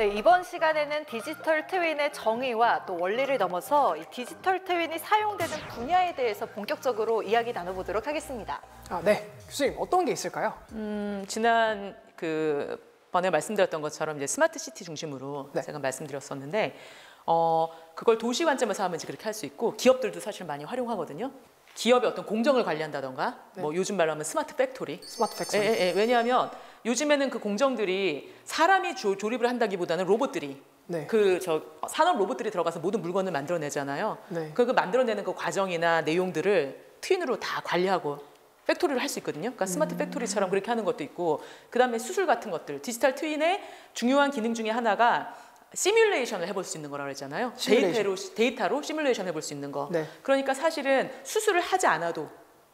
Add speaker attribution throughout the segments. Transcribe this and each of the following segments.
Speaker 1: 네, 이번 시간에는 디지털 트윈의 정의와 또 원리를 넘어서 이 디지털 트윈이 사용되는 분야에 대해서 본격적으로 이야기 나눠보도록 하겠습니다.
Speaker 2: 네. 교수님, 어떤 게 있을까요?
Speaker 3: 지난 번에 말씀드렸던 것처럼 이제 스마트 시티 중심으로
Speaker 2: 네.
Speaker 3: 제가 말씀드렸었는데 그걸 도시 관점에서 하면 이제 그렇게 할 수 있고 기업들도 사실 많이 활용하거든요. 기업의 어떤 공정을 관리한다던가
Speaker 2: 네.
Speaker 3: 뭐 요즘 말로 하면 스마트 팩토리.
Speaker 2: 스마트 팩토리.
Speaker 3: 왜냐하면 요즘에는 그 공정들이 사람이 조립을 한다기보다는 로봇들이
Speaker 2: 네.
Speaker 3: 산업 로봇들이 들어가서 모든 물건을 만들어내잖아요.
Speaker 2: 네.
Speaker 3: 그 만들어내는 그 과정이나 내용들을 트윈으로 다 관리하고 팩토리를 할 수 있거든요. 그러니까 스마트 팩토리처럼 그렇게 하는 것도 있고, 그다음에 수술 같은 것들, 디지털 트윈의 중요한 기능 중에 하나가 시뮬레이션을 해볼 수 있는 거라고 했잖아요. 데이터로 시뮬레이션 해볼 수 있는 거.
Speaker 2: 네.
Speaker 3: 그러니까 사실은 수술을 하지 않아도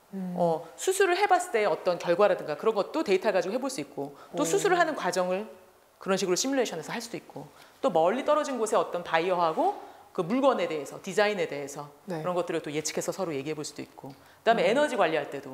Speaker 3: 수술을 해봤을 때 어떤 결과라든가 그런 것도 데이터 가지고 해볼 수 있고, 또 수술을 하는 과정을 그런 식으로 시뮬레이션해서 할 수도 있고, 또 멀리 떨어진 곳에 어떤 바이어하고 그 물건에 대해서, 디자인에 대해서
Speaker 2: 네.
Speaker 3: 그런 것들을 또 예측해서 서로 얘기해 볼 수도 있고, 그다음에 에너지 관리할 때도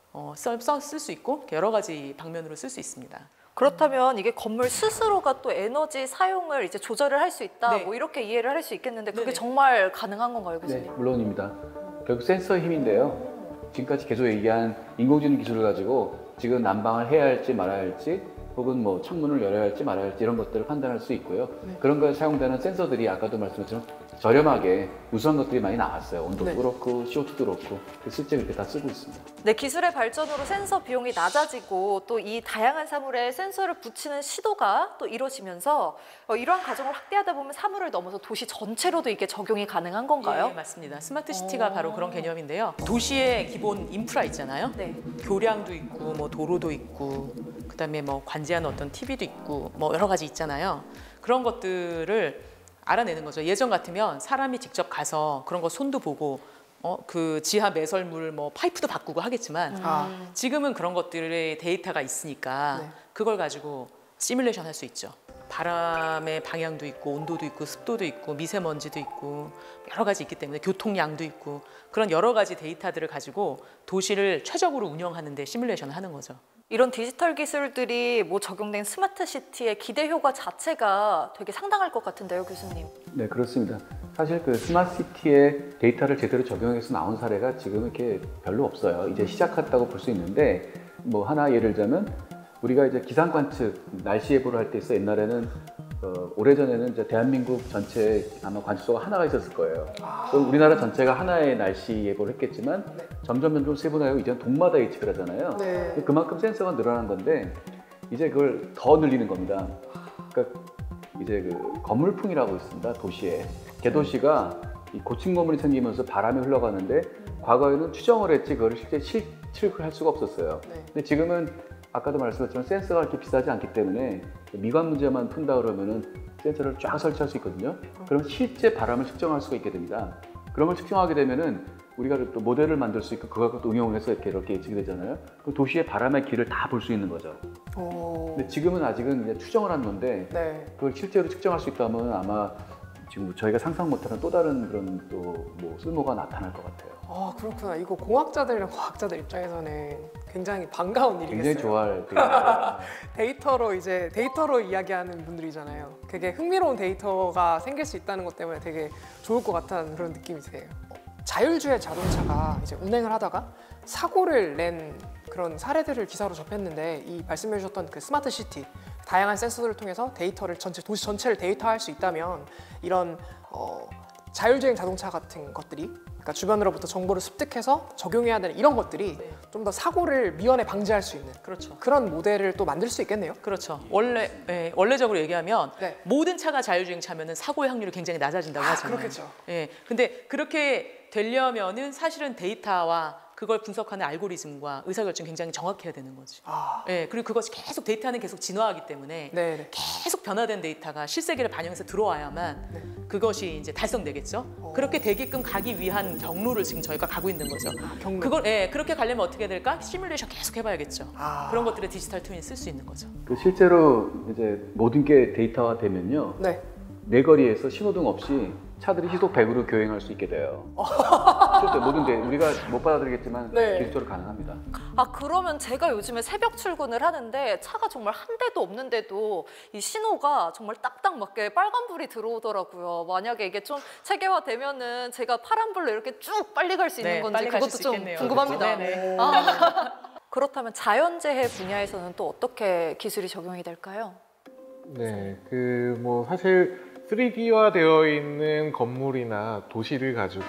Speaker 3: 쓸 수 있고 여러 가지 방면으로 쓸 수 있습니다.
Speaker 1: 그렇다면 이게 건물 스스로가 또 에너지 사용을 이제 조절을 할 수 있다,
Speaker 3: 네.
Speaker 1: 뭐 이렇게 이해를 할 수 있겠는데 그게
Speaker 3: 네네.
Speaker 1: 정말 가능한 건가요, 교수님?
Speaker 4: 네, 물론입니다. 결국 센서의 힘인데요. 지금까지 계속 얘기한 인공지능 기술을 가지고 지금 난방을 해야 할지 말아야 할지, 혹은 뭐 창문을 열어야 할지 말아야 할지 이런 것들을 판단할 수 있고요.
Speaker 2: 네.
Speaker 4: 그런 거에 사용되는 센서들이 아까도 말씀드렸지만 저렴하게 우수한 것들이 많이 나왔어요. 온도도
Speaker 2: 네.
Speaker 4: 그렇고 CO2도 그렇고 실제 그렇게 다 쓰고 있습니다.
Speaker 1: 네, 기술의 발전으로 센서 비용이 낮아지고 또 이 다양한 사물에 센서를 붙이는 시도가 또 이루어지면서 이러한 과정을 확대하다 보면 사물을 넘어서 도시 전체로도 이게 적용이 가능한 건가요?
Speaker 3: 예, 맞습니다. 스마트 시티가 바로 그런 개념인데요. 도시의 기본 인프라 있잖아요.
Speaker 1: 네.
Speaker 3: 교량도 있고 뭐 도로도 있고 그다음에 뭐 관제하는 어떤 TV도 있고 뭐 여러 가지 있잖아요. 그런 것들을 알아내는 거죠. 예전 같으면 사람이 직접 가서 그런 거 손도 보고 그 지하 매설물 뭐 파이프도 바꾸고 하겠지만 지금은 그런 것들의 데이터가 있으니까
Speaker 2: 네.
Speaker 3: 그걸 가지고 시뮬레이션 할 수 있죠. 바람의 방향도 있고 온도도 있고 습도도 있고 미세먼지도 있고 여러 가지 있기 때문에 교통량도 있고 그런 여러 가지 데이터들을 가지고 도시를 최적으로 운영하는 데 시뮬레이션을 하는 거죠.
Speaker 1: 이런 디지털 기술들이 뭐 적용된 스마트 시티의 기대 효과 자체가 되게 상당할 것 같은데요, 교수님?
Speaker 4: 네, 그렇습니다. 사실 그 스마트 시티에 데이터를 제대로 적용해서 나온 사례가 지금 이렇게 별로 없어요. 이제 시작했다고 볼 수 있는데, 뭐 하나 예를 들자면 우리가 이제 기상 관측, 날씨 예보를 할 때 있어 옛날에는 오래전에는 이제 대한민국 전체에 아마 관측소가 하나가 있었을 거예요. 그럼 우리나라 전체가 하나의 날씨 예보를 했겠지만
Speaker 2: 네.
Speaker 4: 점점 세분화하고 이제는 동마다 예측을 하잖아요.
Speaker 2: 네.
Speaker 4: 그만큼 센서가 늘어난 건데 이제 그걸 더 늘리는 겁니다. 그러니까 이제 그 건물풍이라고 있습니다. 도시에 개도시가 이 고층 건물이 생기면서 바람이 흘러가는데 과거에는 추정을 했지 그걸 실제 실측을 할 수가 없었어요.
Speaker 2: 네.
Speaker 4: 근데 지금은 아까도 말씀드렸지만 센서가 그렇게 비싸지 않기 때문에 미관 문제만 푼다 그러면은 센서를 쫙 설치할 수 있거든요. 그러면 실제 바람을 측정할 수가 있게 됩니다. 그런 걸 측정하게 되면은 우리가 또 모델을 만들 수 있고 그걸 또 응용을 해서 이렇게 예측이 되잖아요. 그 도시의 바람의 길을 다 볼 수 있는 거죠. 근데 지금은 아직은 이제 추정을 한 건데
Speaker 2: 네.
Speaker 4: 그걸 실제로 측정할 수 있다면 아마 지금 저희가 상상 못하는 또 다른 그런 또 뭐 쓸모가 나타날 것 같아요.
Speaker 2: 그렇구나. 이거 공학자들이랑 과학자들 입장에서는 굉장히 반가운 일이겠어요.
Speaker 4: 굉장히 좋아할
Speaker 2: 데이터로 이야기하는 분들이잖아요. 되게 흥미로운 데이터가 생길 수 있다는 것 때문에 되게 좋을 것 같다는 그런 느낌이 드네요. 자율주행 자동차가 이제 운행을 하다가 사고를 낸 그런 사례들을 기사로 접했는데, 이 말씀해 주셨던 그 스마트 시티, 다양한 센서들을 통해서 데이터를 도시 전체를 데이터화할 수 있다면 이런 자율주행 자동차 같은 것들이, 그러니까 주변으로부터 정보를 습득해서 적용해야 되는 이런 것들이 좀 더 사고를 미연에 방지할 수 있는
Speaker 3: 그렇죠.
Speaker 2: 그런 모델을 또 만들 수 있겠네요.
Speaker 3: 그렇죠. 원래적으로 얘기하면
Speaker 2: 네.
Speaker 3: 모든 차가 자율주행차면은 사고의 확률이 굉장히 낮아진다고 하잖아요.
Speaker 2: 그렇겠죠.
Speaker 3: 예. 근데 그렇게 되려면은 사실은 데이터와 그걸 분석하는 알고리즘과 의사결정이 굉장히 정확해야 되는 거지. 예. 그리고 그것이 계속 데이터는 계속 진화하기 때문에
Speaker 2: 네.
Speaker 3: 계속 변화된 데이터가 실세계를 반영해서 들어와야만 그것이 이제 달성되겠죠. 그렇게 되게끔 가기 위한 경로를 지금 저희가 가고 있는 거죠.
Speaker 2: 경로.
Speaker 3: 그걸 그렇게 가려면 어떻게 될까? 시뮬레이션 계속 해봐야겠죠. 그런 것들을 디지털 트윈이 쓸 수 있는 거죠.
Speaker 4: 그 실제로 이제 모든 게 데이터화 되면요.
Speaker 2: 네.
Speaker 4: 내 거리에서 신호등 없이 차들이 시속 100으로 교행할 수 있게 돼요. 그렇죠. 뭐든지 우리가 못 받아들이겠지만
Speaker 2: 네.
Speaker 4: 디지털로 가능합니다.
Speaker 1: 아, 그러면 제가 요즘에 새벽 출근을 하는데 차가 정말 한 대도 없는데도 이 신호가 정말 딱딱 맞게 빨간불이 들어오더라고요. 만약에 이게 좀 체계화되면은 제가 파란불로 이렇게 쭉 빨리 갈 수 있는
Speaker 3: 네,
Speaker 1: 건지
Speaker 3: 빨리 가실
Speaker 1: 그것도
Speaker 3: 수
Speaker 1: 좀
Speaker 3: 있겠네요.
Speaker 1: 궁금합니다.
Speaker 3: 네네.
Speaker 1: 그렇다면 자연재해 분야에서는 또 어떻게 기술이 적용이 될까요?
Speaker 5: 네, 그 뭐 사실 3D화 되어 있는 건물이나 도시를 가지고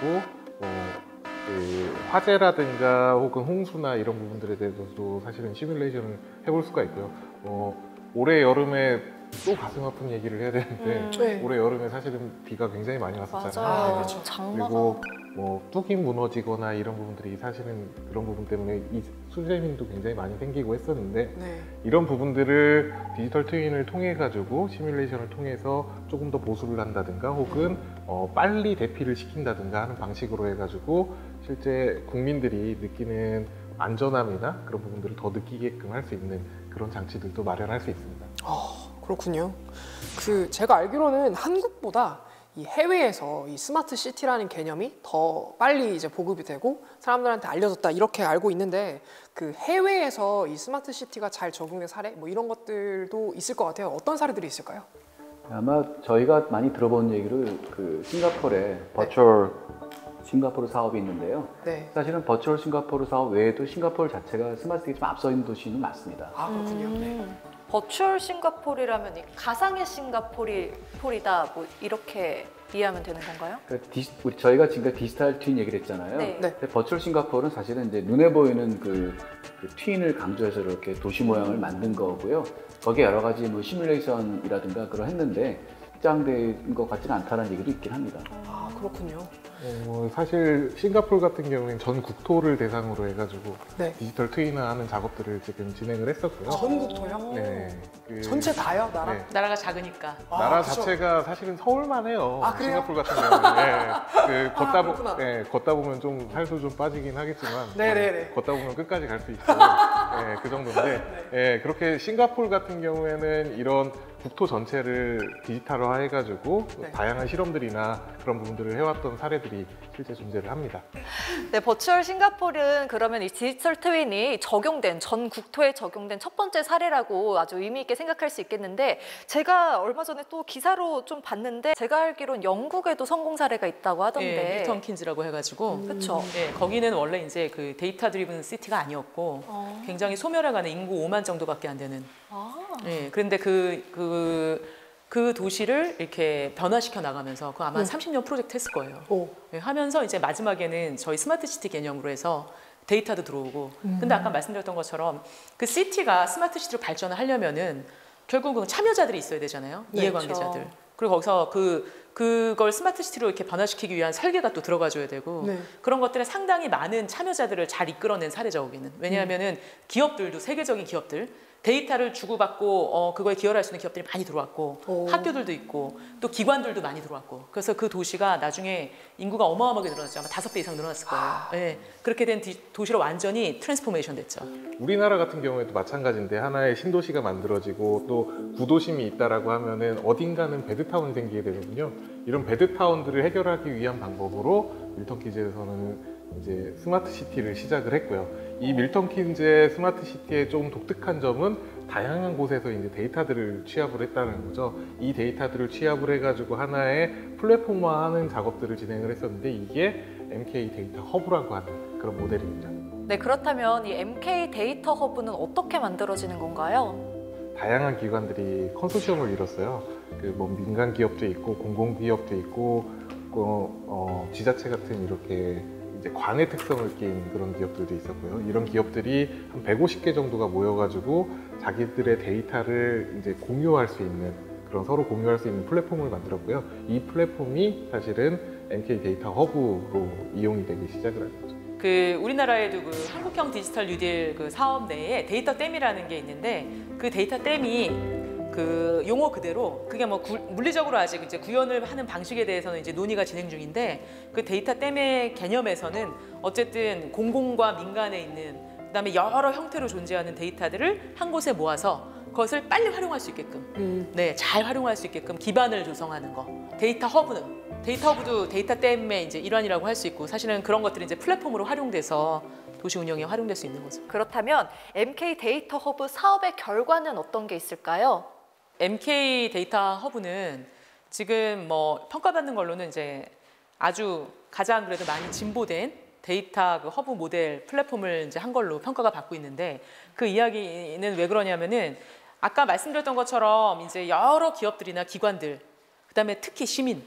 Speaker 5: 그 화재라든가 혹은 홍수나 이런 부분들에 대해서도 사실은 시뮬레이션을 해볼 수가 있고요. 올해 여름에 또 가슴 아픈 얘기를 해야 되는데
Speaker 2: 네.
Speaker 5: 올해 여름에 사실은 비가 굉장히 많이 왔었잖아요.
Speaker 1: 맞아요.
Speaker 2: 그렇죠.
Speaker 1: 장마가.
Speaker 5: 그리고 뭐 뚝이 무너지거나 이런 부분들이 사실은 그런 부분 때문에 이 수재민도 굉장히 많이 생기고 했었는데
Speaker 2: 네.
Speaker 5: 이런 부분들을 디지털 트윈을 통해 가지고 시뮬레이션을 통해서 조금 더 보수를 한다든가 혹은 빨리 대피를 시킨다든가 하는 방식으로 해가지고 실제 국민들이 느끼는 안전함이나 그런 부분들을 더 느끼게끔 할 수 있는 그런 장치들도 마련할 수 있습니다.
Speaker 2: 그렇군요. 그 제가 알기로는 한국보다 이 해외에서 이 스마트 시티라는 개념이 더 빨리 이제 보급이 되고 사람들한테 알려졌다 이렇게 알고 있는데 그 해외에서 이 스마트 시티가 잘 적용된 사례 뭐 이런 것들도 있을 것 같아요. 어떤 사례들이 있을까요?
Speaker 4: 아마 저희가 많이 들어본 얘기를 그 싱가포르의 버추얼 싱가포르 사업이 있는데요.
Speaker 2: 네.
Speaker 4: 사실은 버추얼 싱가포르 사업 외에도 싱가포르 자체가 스마트시티 좀 앞서 있는 도시는 맞습니다.
Speaker 2: 아 그렇군요. 네.
Speaker 1: 버추얼 싱가포르라면 이 가상의 싱가포르이다 뭐 이렇게 이해하면 되는 건가요?
Speaker 4: 그러니까 저희가 지금까지 디지털 트윈 얘기를 했잖아요.
Speaker 1: 네.
Speaker 2: 네.
Speaker 4: 근데 버추얼 싱가포르는 사실은 이제 눈에 보이는 그 트윈을 강조해서 이렇게 도시 모양을 만든 거고요. 거기에 여러 가지 뭐 시뮬레이션이라든가 그런 했는데 확장된 것 같지는 않다는 얘기도 있긴 합니다.
Speaker 2: 아 그렇군요.
Speaker 5: 사실 싱가포르 같은 경우에는 전 국토를 대상으로 해가지고
Speaker 2: 네.
Speaker 5: 디지털 트윈화하는 작업들을 지금 진행을 했었고요.
Speaker 2: 전국토요?
Speaker 5: 네, 그
Speaker 2: 전체 다요, 나라?
Speaker 5: 네.
Speaker 3: 나라가 작으니까.
Speaker 5: 나라
Speaker 2: 그쵸.
Speaker 5: 자체가 사실은 서울만 해요.
Speaker 2: 아, 그래요?
Speaker 5: 싱가포르 같은 경우는
Speaker 2: 그렇구나.
Speaker 5: 걷다 보면 좀 살도 좀 빠지긴 하겠지만
Speaker 2: 네네네.
Speaker 5: 걷다 보면 끝까지 갈 수 있고 그 정도인데 그렇게 싱가포르 같은 경우에는 이런 국토 전체를 디지털화 해가지고
Speaker 2: 네.
Speaker 5: 다양한 실험들이나 그런 부분들을 해왔던 사례들이 실제 존재를 합니다.
Speaker 1: 네, 버추얼 싱가포르는 그러면 이 디지털 트윈이 적용된 전 국토에 적용된 첫 번째 사례라고 아주 의미 있게 생각할 수 있겠는데 제가 얼마 전에 또 기사로 좀 봤는데 제가 알기로는 영국에도 성공 사례가 있다고 하던데.
Speaker 3: 네, 밀턴 킨즈라고 해가지고.
Speaker 1: 그렇죠.
Speaker 3: 네, 거기는 원래 이제 그 데이터 드리븐 시티가 아니었고 굉장히 소멸해가는 인구 5만 정도밖에 안 되는. 네, 그런데 그 도시를 이렇게 변화시켜 나가면서 그 아마 한 30년 프로젝트 했을 거예요.
Speaker 2: 오.
Speaker 3: 네, 하면서 이제 마지막에는 저희 스마트 시티 개념으로 해서 데이터도 들어오고. 근데 아까 말씀드렸던 것처럼 그 시티가 스마트 시티로 발전을 하려면은 결국은 참여자들이 있어야 되잖아요.
Speaker 2: 네,
Speaker 3: 이해관계자들.
Speaker 1: 그렇죠.
Speaker 3: 그리고 거기서 그걸 스마트 시티로 이렇게 변화시키기 위한 설계가 또 들어가줘야 되고
Speaker 2: 네.
Speaker 3: 그런 것들에 상당히 많은 참여자들을 잘 이끌어낸 사례죠, 거기는. 왜냐하면은 기업들도 세계적인 기업들 데이터를 주고받고 그거에 기여할 수 있는 기업들이 많이 들어왔고
Speaker 2: 오.
Speaker 3: 학교들도 있고 또 기관들도 많이 들어왔고 그래서 그 도시가 나중에 인구가 어마어마하게 늘어났죠. 아마 5배 이상 늘어났을 거예요. 네. 그렇게 된 도시로 완전히 트랜스포메이션 됐죠.
Speaker 5: 우리나라 같은 경우에도 마찬가지인데 하나의 신도시가 만들어지고 또 구도심이 있다라고 하면은 어딘가는 베드타운이 생기게 되거든요. 이런 베드타운들을 해결하기 위한 방법으로 밀턴 킨즈에서는 이제 스마트 시티를 시작을 했고요. 이 밀턴 킨즈의 스마트 시티의 좀 독특한 점은 다양한 곳에서 이제 데이터들을 취합을 했다는 거죠. 이 데이터들을 취합을 해가지고 하나의 플랫폼화하는 작업들을 진행을 했었는데 이게 MK 데이터 허브라고 하는 그런 모델입니다.
Speaker 1: 네, 그렇다면 이 MK 데이터 허브는 어떻게 만들어지는 건가요?
Speaker 5: 다양한 기관들이 컨소시엄을 이뤘어요. 그 뭐 민간 기업도 있고 공공 기업도 있고 지자체 같은 이렇게 이제 관의 특성을 띈 그런 기업들도 있었고요. 이런 기업들이 한 150개 정도가 모여가지고 자기들의 데이터를 이제 공유할 수 있는 그런 서로 공유할 수 있는 플랫폼을 만들었고요. 이 플랫폼이 사실은 MK 데이터 허브로 이용이 되기 시작을 한 거죠.
Speaker 3: 그 우리나라에도 그 한국형 디지털 뉴딜 그 사업 내에 데이터 댐이라는 게 있는데 그 데이터 댐이 그 용어 그대로 그게 뭐 물리적으로 아직 이제 구현을 하는 방식에 대해서는 이제 논의가 진행 중인데 그 데이터 댐의 개념에서는 어쨌든 공공과 민간에 있는 그다음에 여러 형태로 존재하는 데이터들을 한 곳에 모아서 그것을 빨리 활용할 수 있게끔 네, 잘 활용할 수 있게끔 기반을 조성하는 거. 데이터 허브도 데이터 때문에 이제 일환이라고 할 수 있고 사실은 그런 것들이 이제 플랫폼으로 활용돼서 도시 운영에 활용될 수 있는 거죠.
Speaker 1: 그렇다면 MK 데이터 허브 사업의 결과는 어떤 게 있을까요?
Speaker 3: MK 데이터 허브는 지금 뭐 평가받는 걸로는 이제 아주 가장 그래도 많이 진보된 데이터 그 허브 모델 플랫폼을 이제 한 걸로 평가가 받고 있는데 그 이야기는 왜 그러냐면은 아까 말씀드렸던 것처럼 이제 여러 기업들이나 기관들 그다음에 특히 시민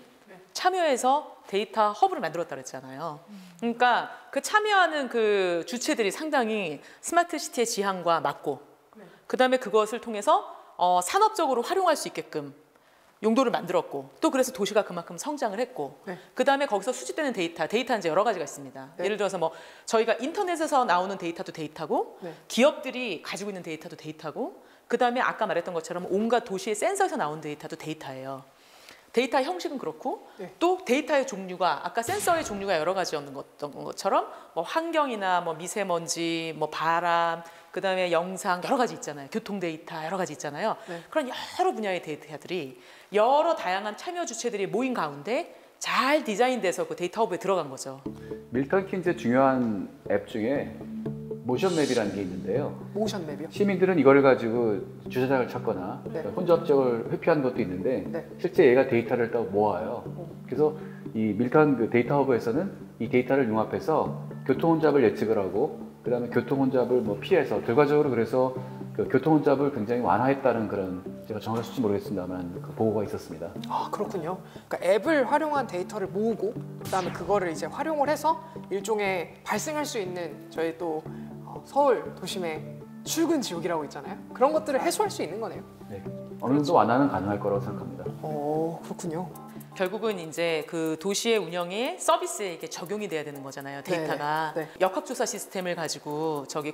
Speaker 3: 참여해서 데이터 허브를 만들었다 그랬잖아요. 그러니까 그 참여하는 그 주체들이 상당히 스마트 시티의 지향과 맞고 그다음에 그것을 통해서 산업적으로 활용할 수 있게끔 용도를 만들었고 또 그래서 도시가 그만큼 성장을 했고 그다음에 거기서 수집되는 데이터는 이제 여러 가지가 있습니다. 예를 들어서 뭐 저희가 인터넷에서 나오는 데이터도 데이터고 기업들이 가지고 있는 데이터도 데이터고 그다음에 아까 말했던 것처럼 온갖 도시의 센서에서 나온 데이터도 데이터예요. 데이터의 형식은 그렇고 또 데이터의 종류가 아까 센서의 종류가 여러 가지였던 것처럼 뭐 환경이나 뭐 미세먼지, 뭐 바람, 그다음에 영상 여러 가지 있잖아요. 교통 데이터 여러 가지 있잖아요. 그런 여러 분야의 데이터들이 여러 다양한 참여 주체들이 모인 가운데 잘 디자인돼서 그 데이터 허브에 들어간 거죠.
Speaker 4: 밀턴 킨즈의 중요한 앱 중에 모션맵이라는 게 있는데요.
Speaker 2: 모션맵이요?
Speaker 4: 시민들은 이걸 가지고 주차장을 찾거나 혼잡적을 회피하는 것도 있는데 실제 얘가 데이터를 또 모아요. 그래서 이 밀턴 그 데이터 허브에서는 이 데이터를 융합해서 교통 혼잡을 예측을 하고 그다음에 교통 혼잡을 뭐 피해서 결과적으로 그래서 그 교통 혼잡을 굉장히 완화했다는 그런 제가 정확할지 모르겠습니다만 그 보고가 있었습니다.
Speaker 2: 아 그렇군요. 그러니까 앱을 활용한 데이터를 모으고 그다음에 그거를 이제 활용을 해서 일종의 발생할 수 있는 저희 또 서울 도심의 출근 지옥이라고 있잖아요. 그런 것들을 해소할 수 있는 거네요.
Speaker 4: 네, 어느 정도 완화는 가능할 거라고 생각합니다.
Speaker 2: 그렇군요.
Speaker 3: 결국은 이제 그 도시의 운영에 서비스에 이게 적용이 돼야 되는 거잖아요. 데이터가 역학조사 시스템을 가지고 저기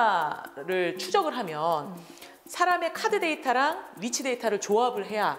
Speaker 3: 코로나를 추적을 하면 사람의 카드 데이터랑 위치 데이터를 조합을 해야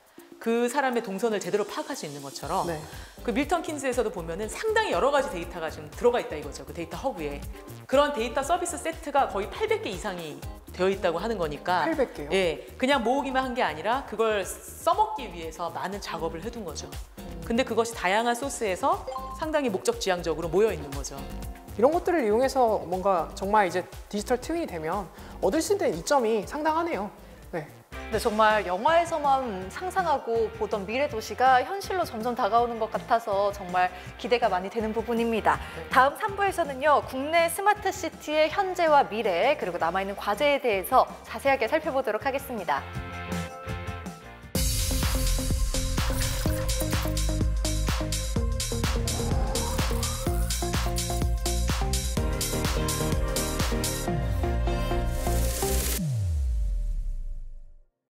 Speaker 3: 그 사람의 동선을 제대로 파악할 수 있는 것처럼 그 밀턴 킨즈에서도 보면은 상당히 여러 가지 데이터가 지금 들어가 있다 이거죠. 그 데이터 허브에 그런 데이터 서비스 세트가 거의 800개 이상이 되어 있다고 하는 거니까
Speaker 2: 800개요?
Speaker 3: 예, 그냥 모으기만 한 게 아니라 그걸 써먹기 위해서 많은 작업을 해둔 거죠. 근데 그것이 다양한 소스에서 상당히 목적 지향적으로 모여 있는 거죠.
Speaker 2: 이런 것들을 이용해서 뭔가 정말 이제 디지털 트윈이 되면 얻을 수 있는 이점이 상당하네요. 네.
Speaker 1: 근데 정말 영화에서만 상상하고 보던 미래 도시가 현실로 점점 다가오는 것 같아서 정말 기대가 많이 되는 부분입니다. 다음 3부에서는요, 국내 스마트 시티의 현재와 미래, 그리고 남아있는 과제에 대해서 자세하게 살펴보도록 하겠습니다.